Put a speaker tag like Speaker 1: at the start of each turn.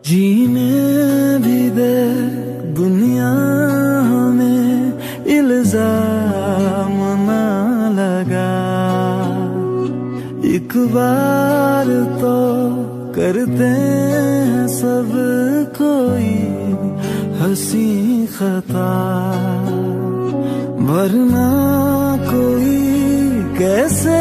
Speaker 1: जीने भी दे दुनिया हमें इल्जाम ना लगा, एक बार तो करते हैं सब कोई हंसी खता, वरना कोई कैसे